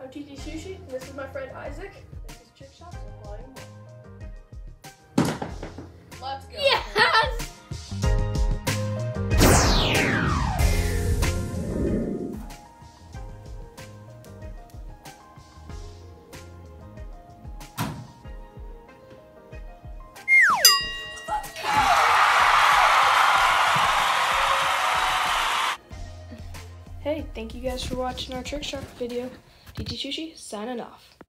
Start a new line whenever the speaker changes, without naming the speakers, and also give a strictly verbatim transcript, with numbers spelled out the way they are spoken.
I'm T T Sushi, and this is my friend Isaac. This is Trick Shots and Volume one. Let's go.
Yes!
Hey, thank you guys for watching our Trick Shot video. T T Sushi, signing off.